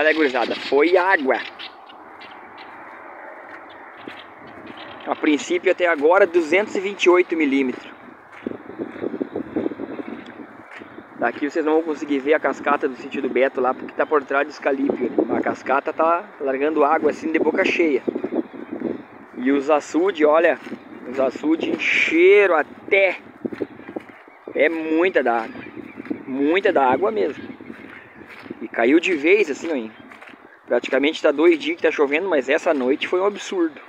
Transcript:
Olha, gurizada, foi água. A princípio até agora 228 milímetros. Daqui vocês não vão conseguir ver a cascata do sítio do Beto lá, porque tá por trás do escalípio. A cascata tá largando água assim de boca cheia. E os açudes, olha, os açudes encheram até. É muita da água. Muita da água mesmo. E caiu de vez assim, ó. Praticamente tá 2 dias que tá chovendo, mas essa noite foi um absurdo.